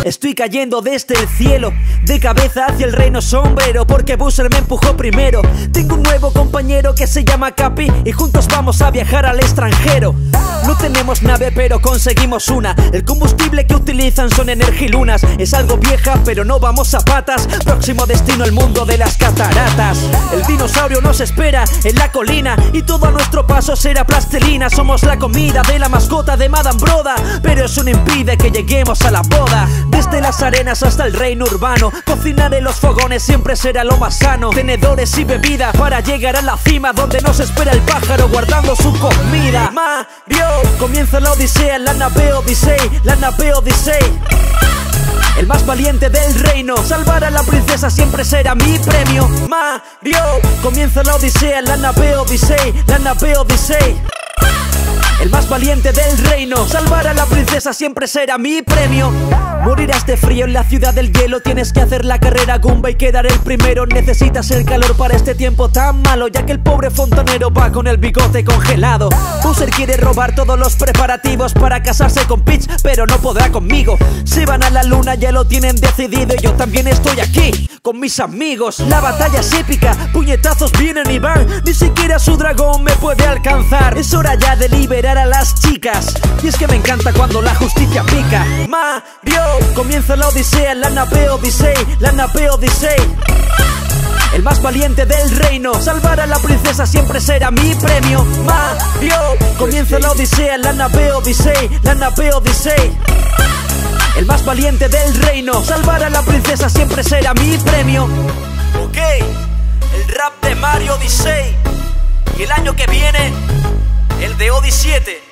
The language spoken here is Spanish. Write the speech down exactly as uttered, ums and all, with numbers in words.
Estoy cayendo desde el cielo, de cabeza hacia el reino sombrero, porque Bowser me empujó primero. Tengo un nuevo compañero que se llama Capi y juntos vamos a viajar al extranjero. No tenemos nave pero conseguimos una. El combustible que utilizan son energilunas. Es algo vieja pero no vamos a patas. Próximo destino el mundo de las cataratas. El dinosaurio nos espera en la colina y todo a nuestro paso será plastilina. Somos la comida de la mascota de Madame Broda, pero eso no impide que lleguemos a la boda. Desde las arenas hasta el reino urbano, cocinar en los fogones siempre será lo más sano. Tenedores y bebida para llegar a la cima, donde nos espera el pájaro guardando su comida. Mario, comienza la odisea, la nave Odyssey, la nave Odyssey. El más valiente del reino, salvar a la princesa siempre será mi premio. Mario, comienza la odisea, la nave Odyssey, la nave Odyssey. El más valiente del reino, salvar a la princesa siempre será mi premio. Morirás de frío en la ciudad del hielo, tienes que hacer la carrera Goomba y quedar el primero. Necesitas el calor para este tiempo tan malo, ya que el pobre fontanero va con el bigote congelado. Bowser quiere robar todos los preparativos para casarse con Peach, pero no podrá conmigo. Si van a la luna ya lo tienen decidido y yo también estoy aquí con mis amigos. La batalla es épica, puñetazos vienen y van, ni siquiera su dragón me puede alcanzar. Es hora ya de liberar a las chicas, y es que me encanta cuando la justicia pica. Mario, comienza la odisea, la nave Odyssey, la nave Odyssey. El más valiente del reino, salvar a la princesa siempre será mi premio. Mario, comienza la odisea, la nave Odyssey, la nave Odyssey. El más valiente del reino, salvar a la princesa siempre será mi premio. Ok, el rap de Mario Odyssey. Y el año que viene, el de Odyssey siete.